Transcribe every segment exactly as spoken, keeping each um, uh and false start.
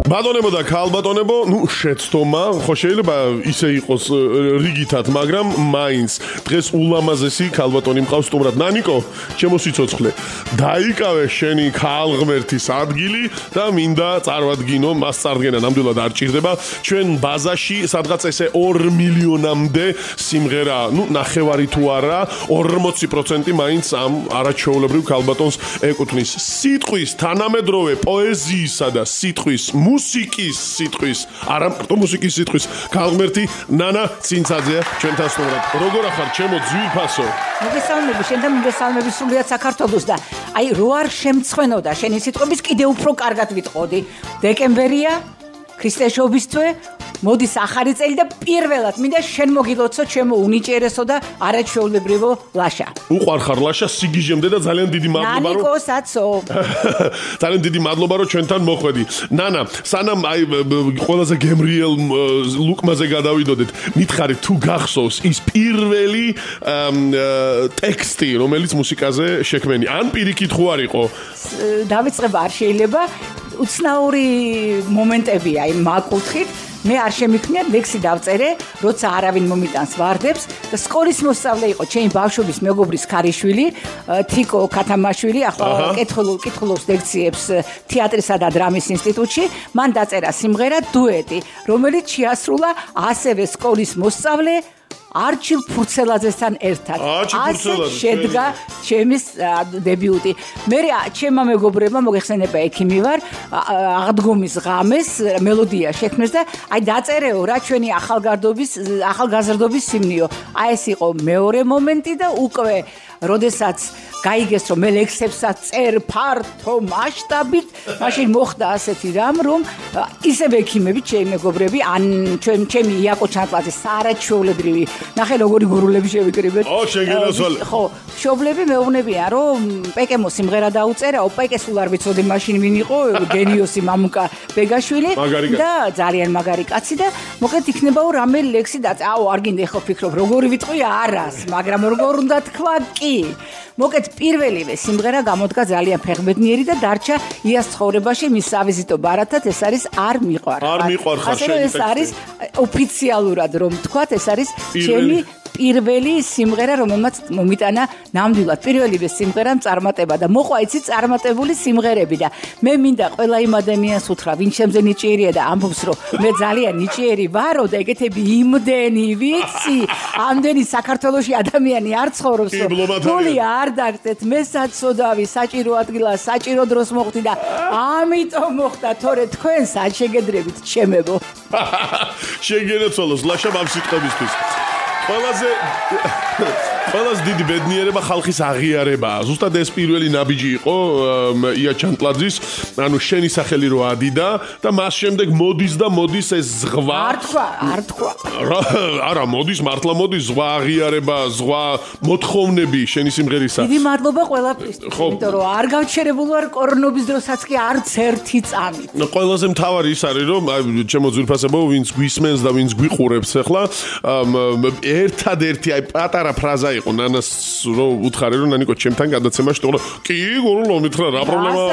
ბატონებო და ქალბატონებო, ნუ შეცდომა, ხო შეიძლება ისე იყოს რიგითად, მაგრამ მაინც დღეს ულამაზესი ქალბატონი მყავს სტუმრად. ნანიკო, ჩემო სიცოცხლე, დაიკავე შენი ქალღმერთის ადგილი და მინდა წარვადგინო, მას წარდგენა ნამდვილად არ ჭირდება. ჩვენ ბაზაში სადღაც ესე ორ მილიონამდე სიმღერა, ნუ ნახევარი თუ არა, ორმოცი პროცენტი მაინც ამ არაჩვეულებრივ ქალბატონს ეკუთვნის. სიტყვის თანამედროვე პოეზიისა და სიტყვის მუსიკის სიტყვის, არა მარტო მუსიკის სიტყვის ქალღმერთი ნანა ცინცაძეა ჩვენთან სტუმრად. როგორ ახარ ჩემო ძვირფასო? მოგესალმები, შენ და მოგესალმები სრულიად საქართველოს და აი რო არ შემცხვენოდა შენი სიტყვების კიდე უფრო კარგად ვიტყოდი. დეკემბერია, ქრისტეშობის თვე, მოდის ახალი წელი და პირველად მინდა შენ მოგილოცო ჩემო უნიჭიერესო და არაჩვეულებრივო ლაშა. უყვარხარ ლაშა სიგიჟემდე და ძალიან დიდი მადლობა რომ ნანიკოსაცო. ძალიან დიდი მადლობა რომ ჩვენთან მოხვედი. ნანა, სანამ აი ყველაზე გემრიელ ლუკმაზე გადავიდოდეთ, მითხარი თუ გახსოვს ის პირველი ტექსტი, რომელიც მუსიკაზე შექმენი, ან პირიქით ხო არ იყო? დავიწყება არ შეიძლება. უცნაური მომენტებია იმ მაკუთხით. მე არ შემიქნია ლექსი დავწერე, როცა არავინ მომიტანს ვარდებს და სკოლის მოსწავლე იყო ჩემი ბავშვობის მეგობრის ქარიშვილი, თიკო ქათამაშვილი, ახლა კითხულობს ლექციებს თეატრისა და დრამის ინსტიტუტში. მან დაწერა სიმღერა დუეტი, რომელიც შეასრულა ასევე სკოლის მოსწავლე არჩილ ფურცელაძესთან ერთად. ასე შედგა ჩემის დებიუტი. მე ჩემმა მეგობრებმა მოგეხსენება ექიმი ვარ, აღდგომის ღამეს მელოდია შექმნეს და აი დაწერეო რა ჩვენი ახალგაზრდობის ახალგაზრდობის სიმნიო. აი ეს იყო მეორე მომენტი და უკვე როდესაც გაიგეს რომ მე ლექსებსაც წერ ფართო მასშტაბით, მაშინ მოხდა ასეთი რამ, რომ ისევ ექიმები, ჩემი მეგობრები, ან ჩვენ ჩემი იაკო ჩანტლაძე საარაჩვეულებრივი, ნახე როგორი გურულები შევიკრიბეთ. ო, შეგენასვალე. ხო, მშობლები მეუბნებიან, რომ პეკემო სიმღერა დაუწერა, პეკეს სულ არ ვიცოდი მაშინ ვინ იყო, გენიოსი მამუკა ბეგაშვილი და ძალიან მაგარი კაცი და მოკლედ იქნება რომ რამე ლექსი და აუ არ გინდა ხო ფიქრობ, როგორი ვიტყვი არას, მაგრამ როგორ უნდა თქვა კი. მოკლედ პირველივე სიმღერა გამოდგა ძალიან ფეხბედნიერი და დარჩა იას ცხოვრებაში მის ავიზიტო ბარათად, ეს არის არ მიყვარხარ. არ მიყვარხარ შენი ტექსტი. ეს არის ოფიციალურად რომ თქვათ, ეს არის ჩემი პირველი სიმღერა, რომელმაც მომიტანა ნამდვილად პირველივე სიმღერამ წარმატება და მოყვა იცი წარმატებული სიმღერები და მე მინდა ყველა იმ ადამიანს უთხრა, ვინ ჩემზე ნიჭიერია და ამბობს, რომ მე ძალიან ნიჭიერი ვარო და ეგეთები იმდენი ვიცი, ამდენი საქართველოში ადამიანი არ ცხოვრობს, ფული არ დაგწეთ, მე საცოდავი, საჭირო ადგილა, საჭირო დროს მოხდი და ამიტომ მოხდა, თორე თქვენ სად შეგედრებით ჩემებო. შეგენაცვალოს ლაშა ამ სიტყვებისთვის. ყველაზე ყველაზე დიდი ბედნიერება ხალხის აღიარებაა. ზუსტად ეს პირველი ნაბიჯი იყო ია ჩანტლაძის, ანუ შენი სახელი რო ადიდა და მას შემდეგ მოდის და მოდის ეს ზღვა. არ თქვა, არ თქვა. არა, მოდის, მართლა მოდის ზღვა აღიარება, ზღვა მოთხოვნები შენი სიმღერისა. დიდი მადლობა ყველაფრისთვის, იმიტომ რომ არ გავჩერებული ვარ კორონობის დროსაც კი არც ერთი წამით. ყველაზე მთავარი ის არის, რომ ჩემო ძვირფასებო, ვინც გვისმენს და ვინც გვიყურებს ახლა, ერთადერთი აი პატარა ფრაზა იყო ნანას რო უთხარი რომ ნანიკო ჩემთან გადაცემაში თქო კი გურულო მითხრა რა პრობლემაა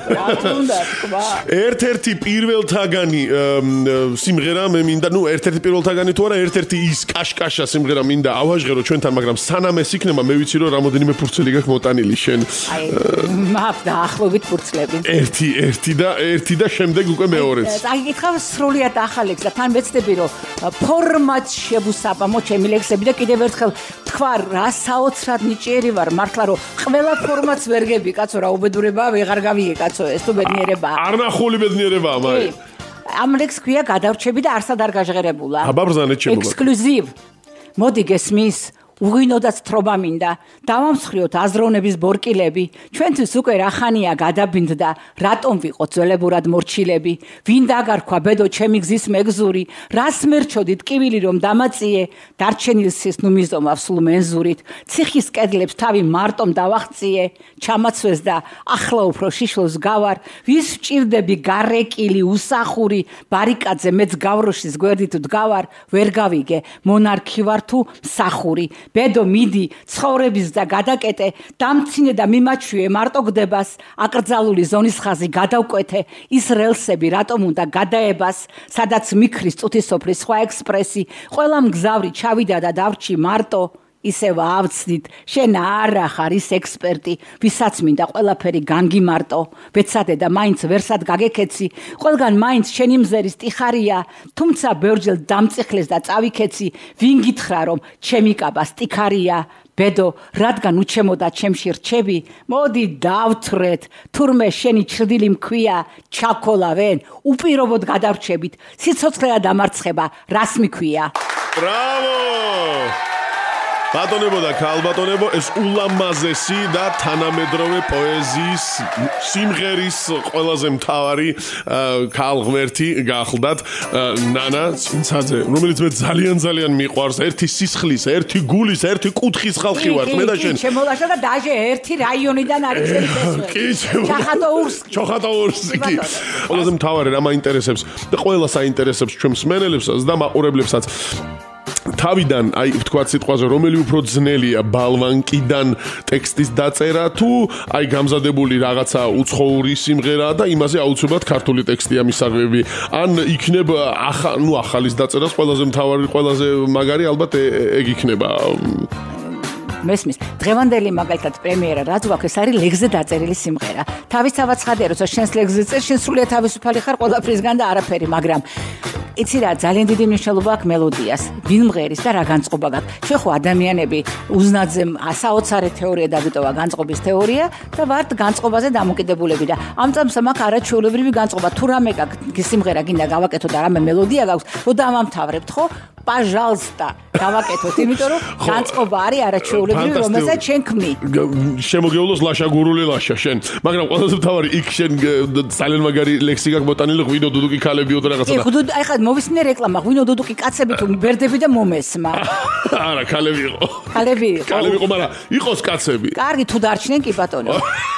ერთ-ერთი პირველთაგანი სიმღერა მე მინდა ნუ ერთ-ერთი პირველთაგანი თუ არა ერთ-ერთი ის კაშკაშა სიმღერა მინდა ავაჟღერო ჩვენთან მაგრამ სანამ ეს იქნება მე ვიცი რომ რამოდენიმე ფურცელი გაქვს მოტანილი შენ მაგ დაახლოებით ფურცლები ერთი ერთი და ერთი და შემდეგ უკვე მეორეც წაგიკითხავ სრულიად ახალ ლექსს და თან ვეცდები რომ ფორმატ შებუსაბამო ჩემი ლექსები და კიდევ ერთხელ თქვა რა საოცრად ნიჭიერი ვარ მართლა რომ ყველა ფორმატს ვერ გები კაცო რა უბედურებაა ვეღარ გავიგე კაცო ეს თუ ბედნიერებაა არნახული ბედნიერებაა მაი ამ ლექსს ქვია გადარჩები და არსად არ გაჟღერებულა აბა ბრძანეთ შემოგა ექსკლუზივ მოდი გესმის უღინოდაც თრობა მინდა დავამსხვრიოთ აზროვნების ბორკილები ჩვენთვის უკვე რახანია გადაბინდდა რატომ ვიყოთ ძველებურად მორჩილები ვინ დაგარქვა ბედო ჩემი გზის მეგზური რას მერჩოდით კივილი რომ დამაწიე დარჩენილს ნუ მიზომავ სულ მენზურით ციხის კედლებს თავი მარტომ დავახციე ჩამაცვეს და ახლა უფრო შიშლოს გავარ ვის ვჭირდები გარეკილი უსახური ბარიკაძე მეც გავროშის გვერდით დგავარ ვერ გავიგე მონარქი ვარ თუ მსახური ბედო მიდი ცხოვრების და გადაკეტე დამცინე და მიმაჩვიე მარტო გდებას აკრძალული ზონის ხაზი გადავკვეთე ის რელსები რატომ უნდა გადაებას სადაც მიქრის წუთისოფლის სხვა ექსპრესი ყველა მგზავრი ჩავიდა და დავრჩი მარტო ისევ ავწდით შენ არა ხარ ის ექსპერტი ვისაც მინდა ყველაფერი განგიმარტო ვეცადე და მაინც ვერსად გაგეკეცი ყველგან მაინც შენი მზერის ტიხარია თუმცა ბევრჯერ დამწიხლეს და წავიქეცი ვინ გითხრა რომ ჩემი კაბა სტიქარია ბედო რადგან უჩემოდა ჩემში რჩები მოდი დავთრეთ თურმე შენი ჩრდილი მქვია ჩაქოლავენ უპირობოდ გადარჩებით სიცოცხლე და დამარცხება რას მიქვია ბრავო ბატონებო და ქალბატონებო ეს ულამაზესი და თანამედროვე პოეზიის სიმღერის ყველაზე მთავარი ქალღმერთი გახლდათ ნანა ცინცაძე რომელიც მე ძალიან ძალიან მიყვარს ერთი სისხლის ერთი გულის ერთი კუთხის ხალხი ვარ მე და შენ შემოლაშა და დაჟე ერთი რაიონიდან არის ეს კი ჩახატაურსკი ჩახატაურსკი ყველაზე მთავარი რა მაინტერესებს და ყველა საინტერესებს ჩვენ მსმენელებსაც და მაყურებლებსაც თავიდან აი ვთქვათ სიტყვაზე რომელი უფრო ძნელია ბალვანკიდან ტექსტის დაწერა თუ აი გამზადებული რაღაცა უცხოური სიმღერა და იმაზე აუცილებლად ქართული ტექსტია მისაღები ან იქნება ახალ ნუ ახალის დაწერას ყველაზე მთავარი ყველაზე მაგარი ალბათ ეგ იქნება მესმის დღევანდელი მაგალითად პრემიერა რაც გვაქვს ეს არის ლეგზე დაწერილი სიმღერა თავისთავად ცხადია როცა შენს ლეგზე წერ შენ სრულიად თავისუფალი ხარ ყველაფრისგან და არაფერი მაგრამ იცი რა ძალიან დიდი მნიშვნელობა აქვს მელოდიას ვინ მღერის და რა განწყობა გაქვს შენ ხო ადამიანები უზნაძე საოცარი თეორია დაგიტოვა განწყობის თეორია და ვართ განწყობაზე დამოკიდებულები და ამ წამსა მაქვს არაჩვეულებრივი განწყობა თუ რამე გაქვს სიმღერა გინდა გავაკეთო და რამე მელოდია გაქვს რო დამამთავრებთ ხო пожалуйста გავაკეთოთ იმიტომ რომ განწყობა არის არაჩვეულებრივი რომელსაც შენ ქმნი შემოგეულოს ლაშა გურული ლაშა შენ მაგრამ ყველაზე მთავარი იქ შენ ძალიან მაგარი ლექსი გაქვს მოტანილი ღვინო დუდუკი ქალებიო და რაღაცა აი ხა მოვისმინე რეკლამა ღვინო დუდუკი კაცები თუ ბერდები და მომესმა არა ქალები იყო ქალები იყო ქალები იყო მაგრამ იყოს კაცები კარგი თუ დარჩნენ კი ბატონო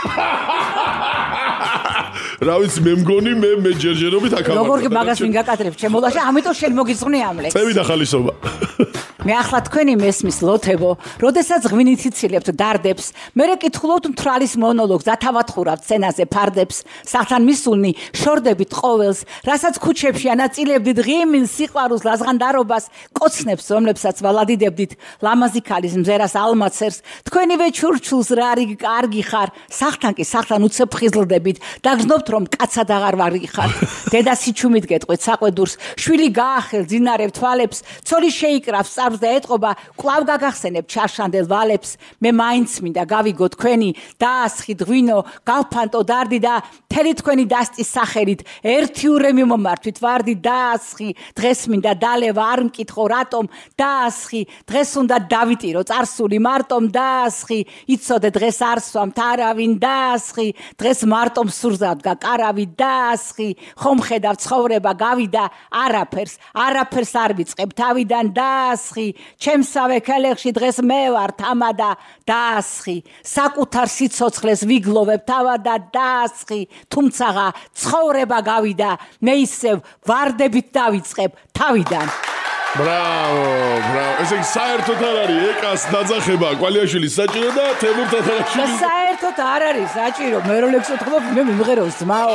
რა ვიცი მე მგონი მე მე ჯერჯერობით აქა როგორ მაგას ვინ გაკადრებ ჩემოლაშა ამიტომ შენ მოგიწვნე ამ ლექსს წევი და ხალისობა მე ახლა თქვენი მესმის ლოთებო როდესაც ღვინით იცილებთ დარდებს მერე კითხულობთ მთრალის მონოლოგს ათავათხურავთ სცენაზე ფარდებს სახთან მისულნი შორდებით ყოველს რასაც ქუჩებში ანაწილებდით ღიმილ სიყვარულს ლაზღანდარობას კოცნებს რომლებსაც ვალადიდებდით ლამაზი ქალის მზერას ალმაცერს თქვენივე ჩურჩულს რა არის კარგი ხარ სახთან კი სახთან უცებ ხიზლდებით და გზნობთ რომ კაცად აღარ ვარიხარ დედა სიჩუმით გეტყვით საყვედურს შვილი გაახელ ძინარებ თვალებს ცოლი შეიკრავს წარს და ეტყობა კვლავ გაგახსენებ ჩარშანდელ ვალებს მე მაინც მინდა გავიგო თქვენი დაასხით ღვინო გავფანტო დარდი და მთელი თქვენი დასტის სახელით ერთი ურემი მომართვით ვარდი დაასხი დღეს მინდა დალევა არ მკითხო რატომ დაასხი დღეს უნდა დავიტირო წარსული მარტომ დაასხი იცოდე დღეს არ სვამთ არავინ დაასხი დღეს მარტომ სურზავ დგა კარავი დაასხი ხომ ხედავ ცხოვრება გავიდა არაფერს არაფერს არ ვიწყებ თავიდან დაასხი ჩემსავე ქელეხში დღეს მე ვარ თამადა დაასხი საკუთარ სიცოცხლეს ვიგლოვებ თავადა დაასხი თუმცაღა ცხოვრება გავიდა მე ისევ ვარდებით დავიწყებ თავიდან ბრავო ბრავო ესე საერთოდ არ არის ეკას დაძახება კვალიაშვილის საჭირო და თემურ თათარაშვილის საერთოდ არ არის საჭირო მე რო ლექსს ვთხოვ მე მიმღეროს ძმაო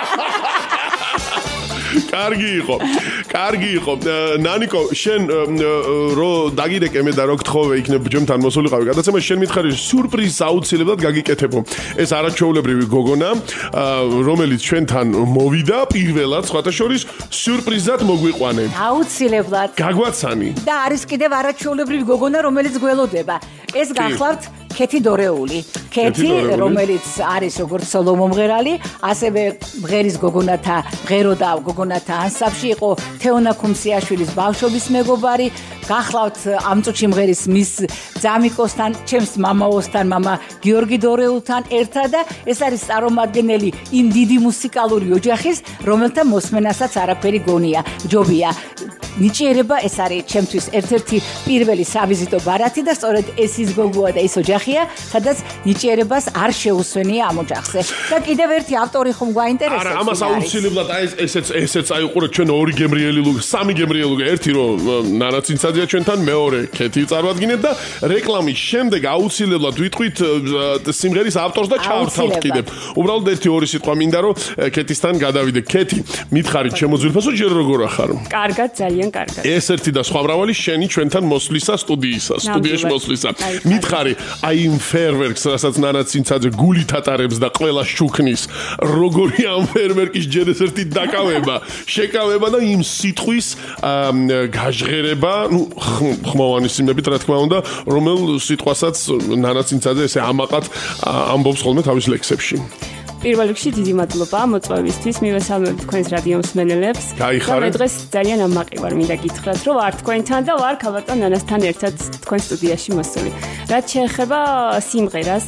კარგი იყო კარგი იყო ნანიკო შენ რო დაგიდეკე მე და რო გთხოვე იქნებ ჯემთან მოსულიყავი გადაცემა შენ მითხარი სიურპრიზს აუცილებლად გაგიკეთებო ეს არაჩვეულებრივი გოგონა რომელიც ჩვენთან მოვიდა პირველად სხვათა შორის სიურპრიზად მოგვიყვანე აუცილებლად გაგვაცანი და არის კიდევ არაჩვეულებრივი გოგონა რომელიც გველოდება ეს გახლავთ ქეთი დორეული ქეთი რომელიც არის როგორც სოლო მომღერალი ასევე მღერის გოგონათა მღეროდა გოგონათა ანსამბლში იყო თეონა ქუმსიაშვილის ბავშვობის მეგობარი გახლავთ ამ წუთში მღერის მის ძამიკოსთან ჩემს მამაოსთან მამა გიორგი დორეულთან ერთად და ეს არის წარმომადგენელი იმ დიდი მუსიკალური ოჯახის რომელთა მოსმენასაც არაფერი გონია ჯობია ნიჭიერება ეს არის ჩემთვის ერთ-ერთი პირველი სავიზიტო ბარათი და სწორედ ეს ის გოგოა და ის ოჯახია, სადაც ნიჭიერებას არ შეუსვენია ამ ოჯახზე. და კიდევ ერთი ავტორი ხომ გვაინტერესებს? არა, ამას აუცილებლად აი ესეც ესეც აიყურეთ ჩვენ ორი გემრიელი ლუგი, სამი გემრიელი ლუგი, ერთი რომ ნანა ცინცაძეა ჩვენთან, მეორე ქეთი წარვადგინეთ და რეკლამის შემდეგ აუცილებლად ვიტყვით სიმღერის ავტორს და ჩავართავთ კიდევ. უბრალოდ ერთი ორი სიტყვა მინდა რომ ქეთისთან გადავიდე. ქეთი, მითხარით ჩემო ძვირფასო, ჯერ როგორ ახარ? კარგად, ძალიან კარგად. ეს ერთი და სხვა მრავალი შენი ჩვენთან მოსვლისა სტუდიისა, სტუდიაში მოსვლისა. მითხარი, აი იმ ფერვერკს, რასაც ნანა ცინცაძე გულით ატარებს და ყველა შუქნის, როგორი ამ ფერვერკის ჯერ ეს ერთი დაკავება, შეკავება და იმ სიტყვის გაჟღერება, ნუ ხმოვანი სიმებით რა თქმა უნდა, რომელ სიტყვასაც ნანა ცინცაძე ესე ამაყად ამბობს ხოლმე თავის ლექსებში. პირველ რიგში დიდი მადლობა მოწვევისთვის, მივესალმებ თქვენს რადიო მსმენელებს. და მე დღეს ძალიან ამაყი ვარ, მინდა გითხრათ, რომ ვარ თქვენთან და ვარ ქალბატონ ნანასთან ერთად თქვენ სტუდიაში მოსული. რაც შეეხება სიმღერას,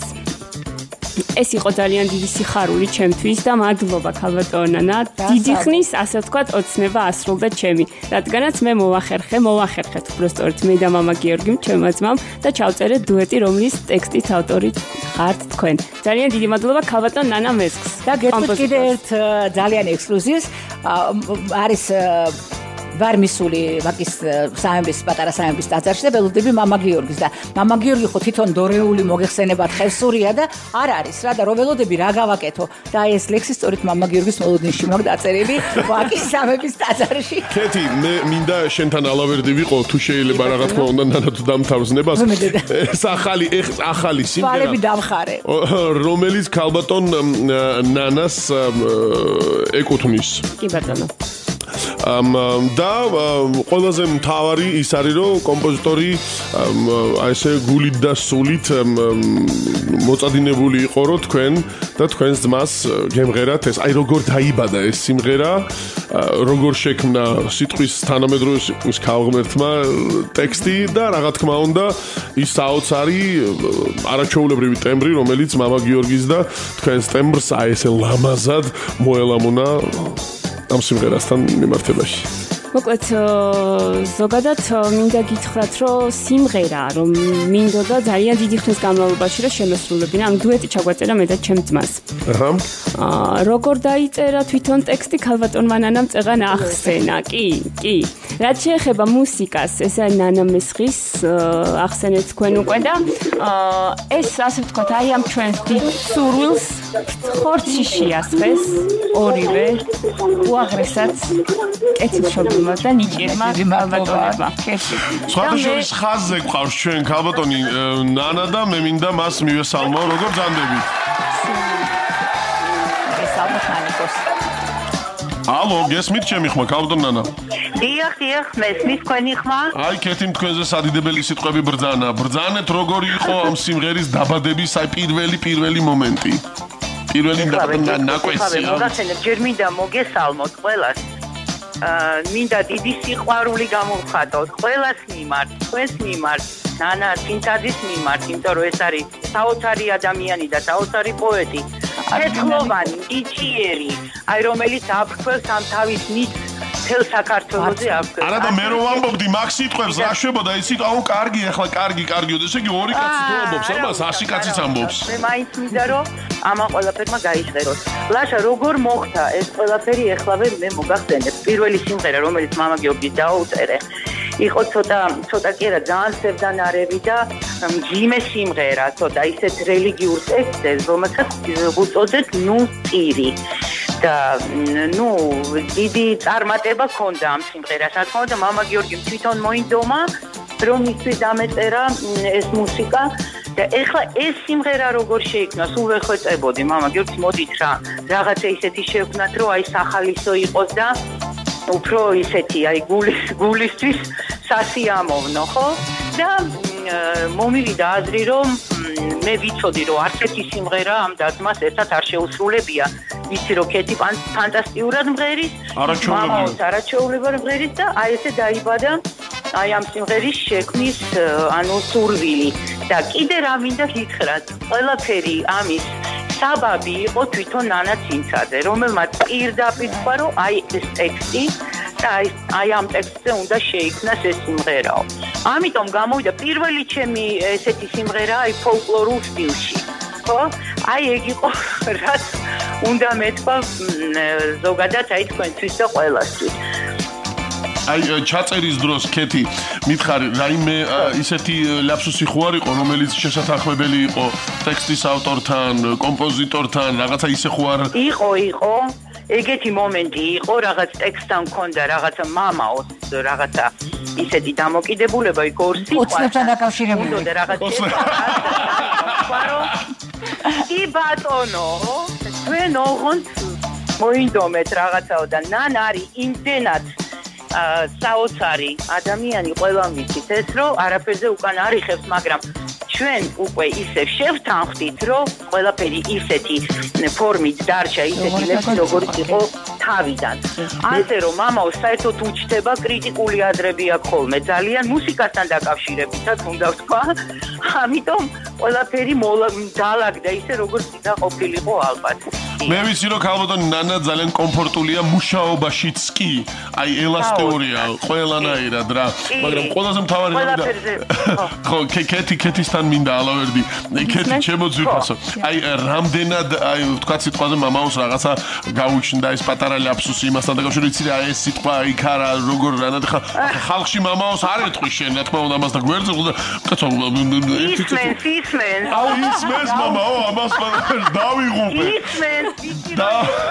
ეს იყო ძალიან დიდი სიხარული ჩემთვის და მადლობა ქალბატონ ნანა. დიდი ხნის, ასე ვთქვათ, ოცნება ასრულდა ჩემი, რადგანაც მე მოვახერხე, მოვახერხეთ უბრალოდ მე და მამა გიორგიმ, ჩემმა ძმამ და ჩავწერე დუეტი, რომლის ტექსტის ავტორი ხართ თქვენ. ძალიან დიდი მადლობა ქალბატონ ნანა მესხს. და გეტყვით კიდე ერთ ძალიან ექსკლუზივს, არის ვარ მისული ვაკის სამების პატარა სამების ტაძარში და ველოდები მამა გიორგის და მამა გიორგი ხო თვითონ დორეული მოგეხსენებათ ხევსურია და არ არის რა და რო ველოდები რა გავაკეთო და აი ეს ლექსი სწორედ მამა გიორგის მოლოდინში მაქვს დაწერილი ვაკის სამების ტაძარში. ქეთი, მე მინდა შენთან ალავერდი ვიყო თუ შეიძლება რა თქმა უნდა ნანა თუ დამთავრნებას. ეს ახალი ახალი სიმღერა. თვალები დამხარე. რომელიც ქალბატონ ნანას ეკუთვნის. კი ბატონო. და ყველაზე მთავარი ის არის რომ კომპოზიტორი აი ესე გულით და სულით მოწადინებული იყო რომ თქვენ და თქვენს ძმას გემღერათ ეს აი როგორ დაიბადა ეს სიმღერა როგორ შექმნა სიტყვის თანამედროვე სიტყვის ქალღმერთმა ტექსტი და რა თქმა უნდა ის საოცარი არაჩვეულებრივი ტემბრი რომელიც მამა გიორგის და თქვენს ტემბრს აი ესე ლამაზად მოელამუნა ამ სიმღერასთან მიმართებაში. მოკლედ ზოგადად მინდა გითხრათ რომ სიმღერა რომ მინდოდა ძალიან დიდი ხნის განმავლობაში რომ შემესრულებინა ამ დუეტი ჩაგვაწერა მე და ჩემ ძმას. აჰა. აა როგორ დაიწერა თვითონ ტექსტი ქალბატონმა ნანამ წეღან ახსენა. კი, კი. რაც შეეხება მუსიკას, ესა ნანა მესხის ახსენეთ თქვენ უკვე და ეს ასე ვთქვათ აი ამ ჩვენს დიდ სურვილს ხორცში შეასხეს ორივე უაღრესად კეთილშობილმა და ნიჭიერმა ქალბატონებმა. სხვადასხვა ხაზზე გვყავს ჩვენ ქალბატონი ნანა და მე მინდა მას მივესალმო როგორ ძანდებით. მივესალმოთ ნანიკოს. ალო, გესმით ჩემი ხმა ქალბატონ ნანა? დიახ, დიახ, მესმის თქვენი ხმა? აი, ქეთი თქვენზე სადიდებელი სიტყვები ბრძანა. ბრძანეთ როგორი იყო ამ სიმღერის დაბადების აი პირველი პირველი მომენტი. პირველი ნაკვეთი. მოგახსენებ, ჯერ მინდა მოგესალმოთ ყველას. აა მინდა დიდი სიყვარული გამოვხატოთ ყველას მიმართ, თქვენს მიმართ, ნანა ცინცაძის მიმართ, იმიტომ რომ ეს არის საოცარი ადამიანი და საოცარი პოეტი. ეთლოვანი, ნიჭიერი, აი რომელიც აფრქვევს ამ თავის ნიჭს თელ საქართველოზე აფრქვევს. არა და მე რომ ვამბობდი მაგ სიტყვებს რა შვებოდა იცით, აუ კარგი, ახლა კარგი, კარგი, ესე იგი ორი კაცი თუ ამბობს, ამას ასი კაციც ამბობს. მე მაინც მინდა რომ ამან ყველაფერმა გაიჟღეროს. ლაშა როგორ მოხდა ეს ყველაფერი ეხლავე მე მოგახსენებ. პირველი სიმღერა რომელიც მამა გიორგის დაუწერე იყო ცოტა ცოტა კი არა ძალიან სევდანარევი და მძიმე სიმღერა, ცოტა ისეთ რელიგიურ ტექსტებს, რომელსაც უწოდეთ ნუ წირი. და ნუ დიდი წარმატება ჰქონდა ამ სიმღერას. რა თქმა უნდა, მამა გიორგიმ თვითონ მოინდომა, რომ მისთვის დამეწერა ეს მუსიკა და ეხლა ეს სიმღერა როგორ შეიქმნა, სულ ვერ ხვეწებოდი. მამა გიორგის მოდით რა, რაღაცა ისეთი შევქნათ, რომ აი სახალისო იყოს და უფრო ისეთი აი გულის გულისთვის სასიამოვნო, ხო? და მომივიდა აზრი, რომ მე ვიცოდი, რომ არც ერთი სიმღერა ამ დაძმას ერთად არ შეუსრულებია. ვიცი, რომ ქეთი ფანტასტიურად მღერის, მამაოც არაჩვეულებრივად მღერის და აი ესე დაიბადა აი ამ სიმღერის შექმნის ანუ სურვილი. და კიდე რა მინდა გითხრათ, ყველაფერი ამის საბაბი იყო თვითონ ნანა ცინცაძე, რომელმაც პირდაპირ თქვა, რომ აი ეს ტექსტი და აი აი ამ ტექსტზე უნდა შეიქმნას ეს სიმღერაო. ამიტომ გამოვიდა პირველი ჩემი ესეთი სიმღერა აი ფოლკლორულ სტილში. ხო? აი ეგ იყო რაც უნდა მეთქვა ზოგადად აი თქვენთვის და ყველასთვის. აი ჩაწერის დროს კეთი მითხარი რაიმე ისეთი ლაფსუსი ხო არ იყო რომელიც შესაძლებელი იყო ტექსტის ავტორთან, კომპოზიტორთან, რაღაცა ისე ხო არ იყო, იყო. ეგეთი მომენტი იყო, რაღაც ტექსტთან მქონდა რაღაცა მამაოს, რაღაცა ისეთი დამოკიდებულება იქ ორ სიტყვასთან. ოცნებთან დაკავშირებული. უნდა რაღაც კი ბატონო, ჩვენ ოღონდ მოინდომეთ რაღაცაო და ნან არის იმდენად საოცარი ადამიანი ყველა მიცით ეს რომ არაფერზე უკან არიხებს, მაგრამ ჩვენ უკვე ისე შევთანხმდით, რომ ყველაფერი ისეთი ფორმით დარჩა, ისეთი ლექსი როგორც იყო თავიდან. ასე რომ მამაო საერთოდ უჩნდება კრიტიკული აზრები აქვს ხოლმე ძალიან მუსიკასთან დაკავშირებითაც უნდა ვთქვა. ამიტომ ყველაფერი დალაგდა ისე როგორც უნდა ყოფილიყო ალბათ. მე ვიცი რომ ქალბატონი ნანა ძალიან კომფორტულია მუშაობაშიც კი. აი ელასტიურია ყველანაირად რა. მაგრამ ყველაზე მთავარი ხო კეთი კეთისთან მინდა ალავერდი. კეთი ჩემო ძვირფასო. აი რამდენად აი ვთქვა სიტყვაზე მამაოს რაღაცა გაუჩნდა ეს პატარა ლაფსუსი იმასთან დაკავშირებით იცი რა ეს სიტყვა იქ არა როგორ რა ხა ხალხში მამაოს არ ეთქვი შენ რა თქმა უნდა ამას და გვერდზე და კაცო ისმენს ისმენს აუ ისმენს მამაო ამას დავიღუპე ისმენს და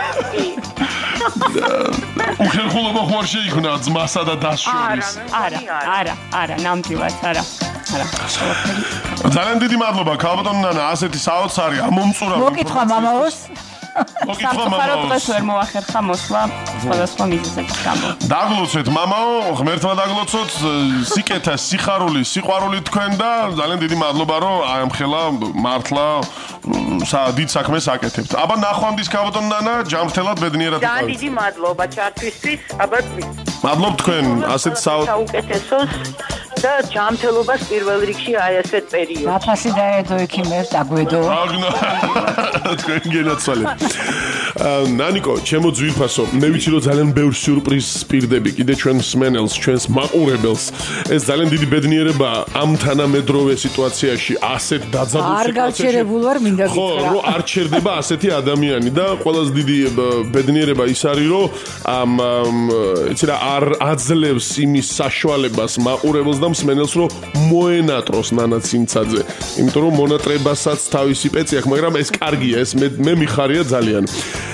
უხერხულობა ხო არ შეიქმნა ძმასა და დას შორის არა არა არა ნამდვილად არა არა ძალიან დიდი მადლობა ქალბატონ ნანა ასეთი საოცარი ამომწურავი მოკითხვა მამაოს მოკითხვა მამაოს ეს ვერ მოახერხა მოსვლა სხვადასხვა მიზეზების გამო დაგლოცეთ მამაო ღმერთმა დაგლოცოთ სიკეთა სიხარული სიყვარული თქვენ და ძალიან დიდი მადლობა რომ ამ ხელა მართლა დიდ საქმეს აკეთებთ აბა ნახვამდის ქალბატონ ნანა ჯანმრთელად ბედნიერად იყავით ძალიან დიდი მადლობა ჩართვისთვის აბა მადლობ თქვენ ასეთ საუკეთესოს და ჯანმრთელობას პირველ რიგში აი ასეთ პერიოდში დაფასი დაედო ექიმებს დაგვედო აგნა თქვენ გენაცვალეთ ნანიკო ჩემო ძვირფასო მე ვიცი რომ ძალიან ბევრ სიურპრიზს პირდები კიდე ჩვენ მსმენელს ჩვენს მაყურებელს ეს ძალიან დიდი ბედნიერება ამ თანამედროვე სიტუაციაში ასეთ დაძაბულ სიტუაციაში არ გავჩერებულ ვარ მინდა გითხრა ხო რომ არ ჩერდება ასეთი ადამიანი და ყველაზე დიდი ბედნიერება ის არის რომ ამ იცი რა არ აძლევს იმის საშუალებას მაყურებელს და მსმენელს რომ მოენატროს ნანა ცინცაძე იმიტომ რომ მონატრებასაც თავისი პეცი აქვს მაგრამ ეს კარგია ეს მე მიხარია ძალიან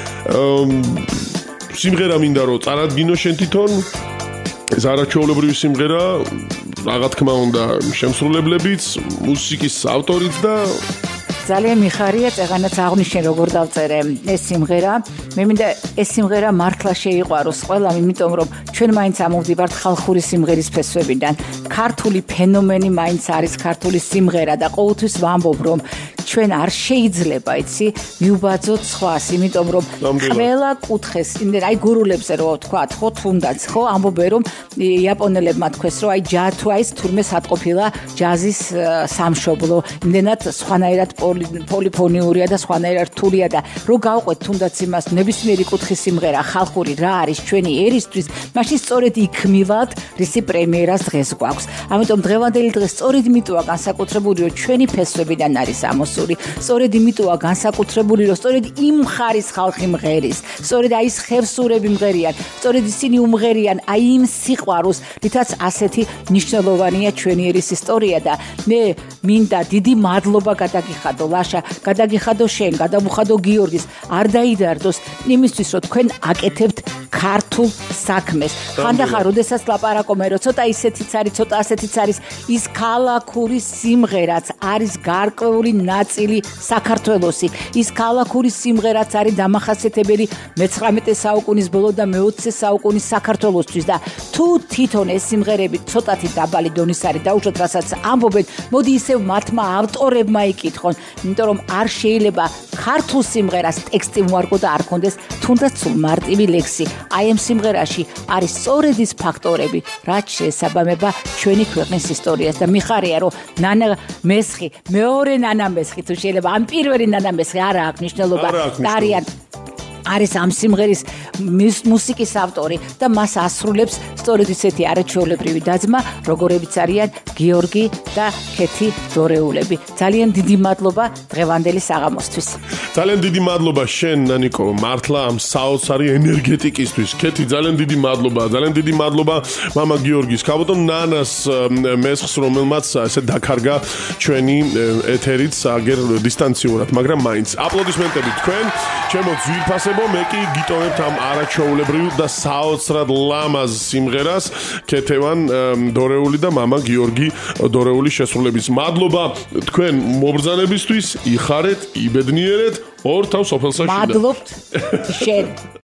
სიმღერა მინდა რომ წარადგინო შენ თვითონ ეს არაჩვეულებრივი სიმღერა რა თქმა უნდა შემსრულებლებიც მუსიკის ავტორიც და ძალიან მიხარია წეღანაც აღნიშნე როგორ დავწერე ეს სიმღერა მე მინდა ეს სიმღერა მართლა შეიყვაროს ყველამ იმიტომ რომ ჩვენ მაინც ამოვდივართ ხალხური სიმღერის ფესვებიდან ქართული ფენომენი მაინც არის ქართული სიმღერა და ყოველთვის ვამბობ რომ ჩვენ არ შეიძლება იცი მიუბაძოთ სხვას იმიტომ რომ ყველა კუთხეს იმდენ აი გურულებზე რო თქვა ხო თუნდაც ხო ამბობენ რომ იაპონელებმა თქვეს რომ აი ჯაზ თუ აი თურმე სატყოფილა ჯაზის სამშობლო იმდენად სხვანაირად პოლიფონიურია და სხვანაირად რთულია და რო გავყვეთ თუნდაც იმას ნებისმიერი კუთხის სიმღერა ხალხური რა არის ჩვენი ერისთვის მაშინ სწორედ იქმნილად რისი პრემიერას დღეს გვაქვს ამიტომ დღევანდელი დღე სწორედ იმიტოა განსაკუთრებული რომ ჩვენი ფესვებიდან არის ამოსული სწორედ იმიტოა განსაკუთრებული რომ სწორედ იმ ხარის ხალხი მღერის სწორედ აი ეს ხევსურები მღერიან სწორედ ისინი უმღერიან აი იმ სიყვარულს რითაც ასეთი მნიშვნელოვანია ჩვენი ერის ისტორია და მე მინდა დიდი მადლობა გადაგიხადო ლაშა გადაგიხადო შენ გადამუხადო გიორგის არ დაიდარდოს იმისთვის რომ თქვენ აკეთებთ ქართულ საქმეს ხანდახან როდესაც ლაპარაკობ მე რომ ცოტა ისეთიც არის ცოტა ასეთიც არის ის ქალაქური სიმღერაც არის გარკვეული ნაწილი საქართველოსი ის ქალაქური სიმღერაც არის დამახასიათებელი მეცხრამეტე საუკუნის ბოლო და მეოცე საუკუნის საქართველოსთვის და თუ თვითონ ეს სიმღერები ცოტათი დაბალი დონის არის დაუშვათ რასაც ამბობენ მოდი ისევ მათმა ავტორებმა იკითხონ იმიტომ რომ არ შეიძლება ქართულ სიმღერას ტექსტი მოარგო და არ კონდეს თუნდაც მარტივი ლექსი აი ამ სიმღერაში არის სწორედ ის ფაქტორები რაც შეესაბამება ჩვენი ქვეყნის ისტორიას და მიხარია რომ ნანა მესხი მეორე ნანა მესხი თუ შეიძლება ამ პირველი ნანა მესხი არა აქვს მნიშვნელობა და არიან არის ამ სიმღერის მუსიკის ავტორი და მას ასრულებს სწორედ ისეთი არაჩვეულებრივი დაძმა, როგორებიც არიან გიორგი და ქეთი დორეულები. ძალიან დიდი მადლობა დღევანდელი საღამოსთვის. ძალიან დიდი მადლობა შენ ნანიკო, მართლა ამ საოცარი ენერგეტიკისთვის. ქეთი, ძალიან დიდი მადლობა, ძალიან დიდი მადლობა მამა გიორგის, ქალბატონ ნანას მესხს, რომელმაც ესე დაკარგა ჩვენი ეთერიც აგერ დისტანციურად, მაგრამ მაინც აპლოდისმენტები თქვენ, ჩემო ძვირფასებო, მე კი გიტოვებთ ამ არაჩვეულებრივ და საოცრად ლამაზ სიმღერას ქეთევან დორეული და მამა გიორგი დორეულის შესრულების. მადლობა თქვენ მობრძანებისთვის, იხარეთ, იბედნიერეთ ორ თავს სოფელსა შიდა. მადლობთ შენ.